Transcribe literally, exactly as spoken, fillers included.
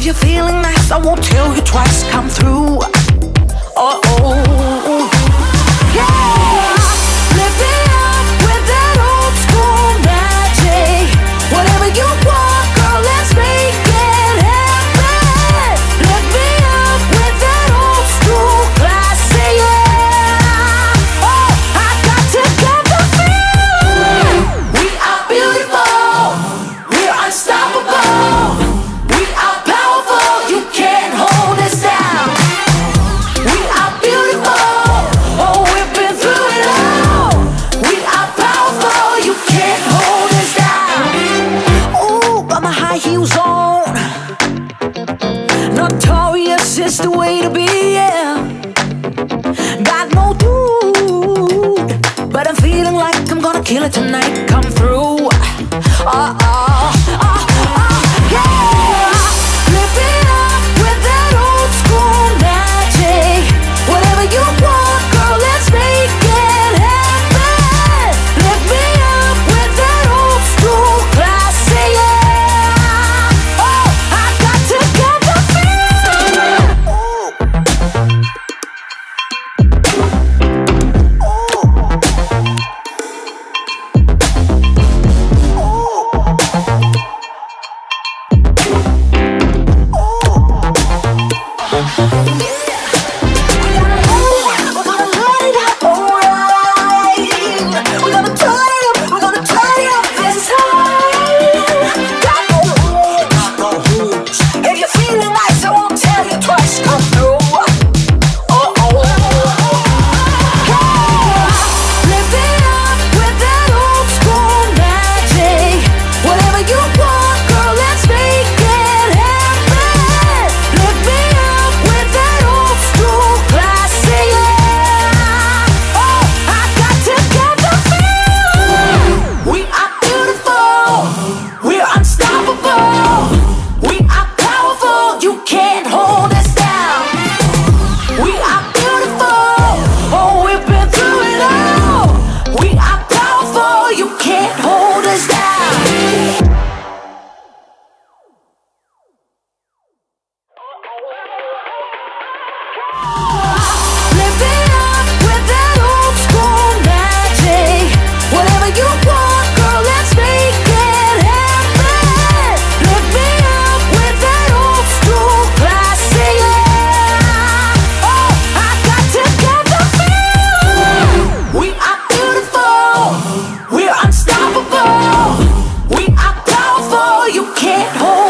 If you're feeling nice, I won't tell you twice. Come through. Oh, oh, yeah. Lift me up with that old school magic. Whatever you want, girl, let's make it happen. Lift me up with that old school classic, yeah. Oh, I got to get the feeling. We are beautiful. We're unstoppable. We are powerful. You can't hold us down. We are beautiful. Oh, we've been through it all. We are powerful. You can't hold us down. Ooh, got my high heels on. Notorious is the way to be, yeah. Got no dude, but I'm feeling like I'm gonna kill it tonight. Come through. Uh oh, uh oh, yeah. Lift me up with that old school magic. Whatever you want, girl, let's make it happen. Lift me up with that old school classic, yeah. Oh, I got to get the feeling. We're unstoppable. We are powerful. You can't hold